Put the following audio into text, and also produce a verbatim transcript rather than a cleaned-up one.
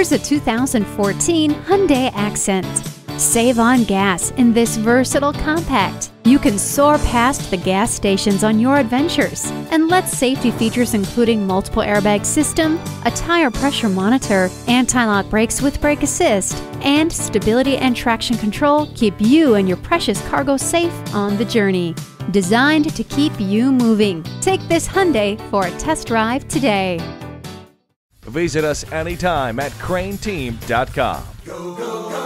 Here's a two thousand fourteen Hyundai Accent. Save on gas in this versatile compact. You can soar past the gas stations on your adventures. And let safety features including multiple airbag system, a tire pressure monitor, anti-lock brakes with brake assist, and stability and traction control keep you and your precious cargo safe on the journey. Designed to keep you moving. Take this Hyundai for a test drive today. Visit us anytime at crain team dot com. Go, go, go.